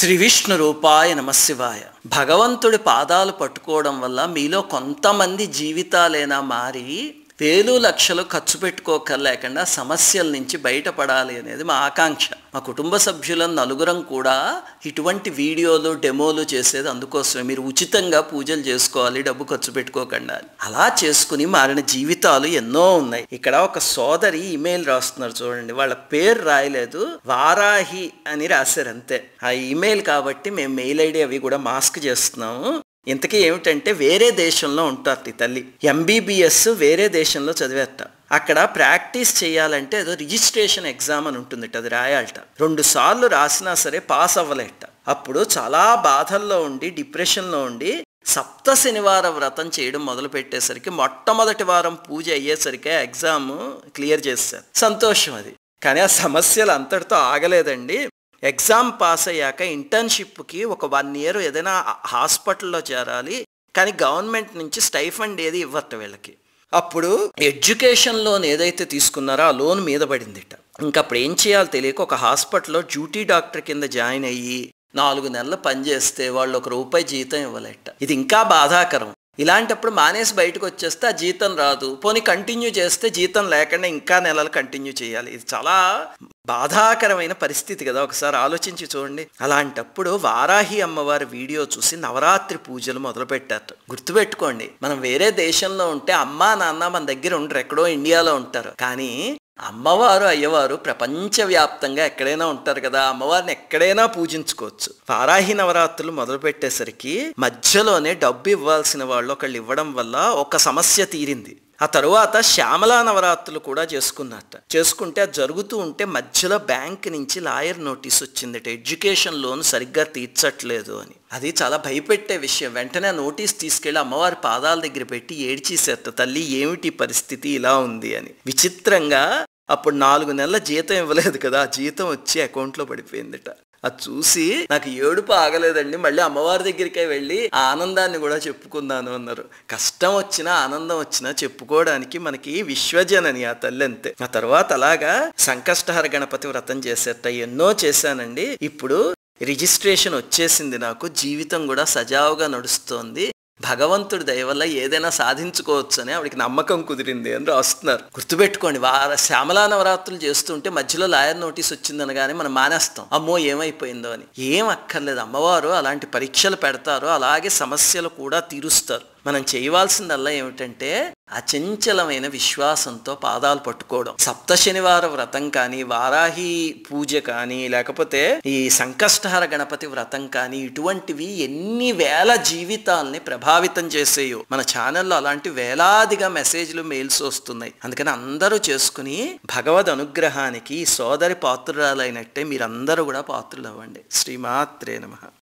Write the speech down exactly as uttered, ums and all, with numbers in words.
శ్రీ విష్ణు రూపాయ నమశివాయ. భగవంతుడి పాదాలు పట్టుకోవడం వల్ల మీలో కొంతమంది జీవితాలైనా మారి వేలు లక్షలు ఖర్చు పెట్టుకోకర్లేకుండా సమస్యల నుంచి బయటపడాలి అనేది మా ఆకాంక్ష. మా కుటుంబ సభ్యులను నలుగురం కూడా ఇటువంటి వీడియోలు డెమోలు చేసేది అందుకోసమే. మీరు ఉచితంగా పూజలు చేసుకోవాలి, డబ్బు ఖర్చు పెట్టుకోకుండా. అలా చేసుకుని మారిన జీవితాలు ఎన్నో ఉన్నాయి. ఇక్కడ ఒక సోదరి ఇమెయిల్ రాస్తున్నారు చూడండి, వాళ్ళ పేరు రాయలేదు, వారాహి అని రాశారు అంతే. ఆ ఇమెయిల్ కాబట్టి మేము మెయిల్ ఐడి అవి కూడా మాస్క్ చేస్తున్నాము. ఇంతకీ ఏమిటంటే, వేరే దేశంలో ఉంటారు ఈ తల్లి, ఎంబీబీఎస్ వేరే దేశంలో చదివేట. అక్కడ ప్రాక్టీస్ చేయాలంటే ఏదో రిజిస్ట్రేషన్ ఎగ్జామ్ అని ఉంటుంది, అది రాయాలట. రెండు సార్లు రాసినా సరే పాస్ అవ్వలేట. అప్పుడు చాలా బాధల్లో ఉండి డిప్రెషన్లో ఉండి సప్త శనివార వ్రతం చేయడం మొదలు పెట్టేసరికి మొట్టమొదటి వారం పూజ అయ్యేసరికి ఎగ్జామ్ క్లియర్ చేశారు. సంతోషం అది. కానీ ఆ సమస్యలు అంతటితో ఆగలేదండి. ఎగ్జామ్ పాస్ అయ్యాక ఇంటర్న్షిప్కి ఒక వన్ ఇయర్ ఏదైనా హాస్పిటల్లో చేరాలి, కానీ గవర్నమెంట్ నుంచి స్టైఫండ్ ఏది ఇవ్వట వీళ్ళకి. అప్పుడు ఎడ్యుకేషన్ లోన్ ఏదైతే తీసుకున్నారో ఆ లోన్ మీద పడిందిట. ఇంకా అప్పుడు ఏం చేయాలో తెలియక ఒక హాస్పిటల్లో డ్యూటీ డాక్టర్ కింద జాయిన్ అయ్యి నాలుగు నెలలు పనిచేస్తే వాళ్ళు ఒక రూపాయి జీతం ఇవ్వలేట. ఇది ఇంకా బాధాకరం. ఇలాంటప్పుడు మానేసి బయటకు వచ్చేస్తే ఆ జీతం రాదు, పోనీ కంటిన్యూ చేస్తే జీతం లేకుండా ఇంకా నెలలు కంటిన్యూ చేయాలి. ఇది చాలా బాధాకరమైన పరిస్థితి కదా, ఒకసారి ఆలోచించి చూడండి. అలాంటప్పుడు వారాహి అమ్మవారి వీడియో చూసి నవరాత్రి పూజలు మొదలు పెట్టారు. గుర్తుపెట్టుకోండి, మనం వేరే దేశంలో ఉంటే అమ్మా నాన్న మన దగ్గర ఉండరు, ఎక్కడో ఇండియాలో ఉంటారు. కానీ అమ్మవారు అయ్యవారు ప్రపంచవ్యాప్తంగా ఎక్కడైనా ఉంటారు కదా, అమ్మవారిని ఎక్కడైనా పూజించుకోవచ్చు. వారాహి నవరాత్రులు మొదలు పెట్టేసరికి మధ్యలోనే డబ్బు ఇవ్వాల్సిన వాళ్ళు ఒకళ్ళు ఇవ్వడం వల్ల ఒక సమస్య తీరింది. ఆ తరువాత శ్యామలా నవరాత్రులు కూడా చేసుకున్నట్ట. చేసుకుంటే అది జరుగుతూ ఉంటే మధ్యలో బ్యాంక్ నుంచి లాయర్ నోటీస్ వచ్చిందట, ఎడ్యుకేషన్ లోన్ సరిగ్గా తీర్చట్లేదు అని. అది చాలా భయపెట్టే విషయం. వెంటనే నోటీస్ తీసుకెళ్లి అమ్మవారి పాదాల దగ్గర పెట్టి ఏడ్చేసేట, తల్లి ఏమిటి పరిస్థితి ఇలా ఉంది అని. విచిత్రంగా అప్పుడు నాలుగు నెలల జీతం ఇవ్వలేదు కదా, ఆ జీతం వచ్చి అకౌంట్లో పడిపోయిందట. అది చూసి నాకు ఏడుపు ఆగలేదండి. మళ్ళీ అమ్మవారి దగ్గరికే వెళ్ళి ఆ ఆనందాన్ని కూడా చెప్పుకున్నాను అన్నారు. కష్టం వచ్చినా ఆనందం వచ్చినా చెప్పుకోవడానికి మనకి విశ్వజనని ఆ తల్లి అంతే. ఆ తర్వాత అలాగా సంకష్టహర గణపతి వ్రతం చేసేట, ఎన్నో చేశానండి. ఇప్పుడు రిజిస్ట్రేషన్ వచ్చేసింది, నాకు జీవితం కూడా సజావుగా నడుస్తోంది. భగవంతుడి దయ వల్ల ఏదైనా సాధించుకోవచ్చు అని ఆవిడకి నమ్మకం కుదిరింది అని రాస్తున్నారు. గుర్తుపెట్టుకోండి, వార శ్యామలా నవరాత్రులు చేస్తుంటే మధ్యలో లాయర్ నోటీస్ వచ్చిందనగానే మనం మానేస్తాం, అమ్మో ఏమైపోయిందో అని. ఏం అక్కర్లేదు, అమ్మవారు అలాంటి పరీక్షలు పెడతారు, అలాగే సమస్యలు కూడా తీరుస్తారు. మనం చేయవలసిందల్లా ఏమిటంటే అచంచలమైన విశ్వాసంతో పాదాలు పట్టుకోవడం. సప్త శనివార వ్రతం కానీ, వారాహి పూజ కానీ, లేకపోతే ఈ సంకష్టహర గణపతి వ్రతం కానీ, ఇటువంటివి ఎన్ని వేల జీవితాలని ప్రభావితం చేసేయో. మన ఛానల్లో అలాంటి వేలాదిగా మెసేజ్లు మెయిల్స్ వస్తున్నాయి. అందుకని అందరూ చేసుకుని భగవద్ అనుగ్రహానికి సోదరి పాత్రురాలైనట్టే మీరందరూ కూడా పాత్రులు అవ్వండి. శ్రీమాత్రే నమః.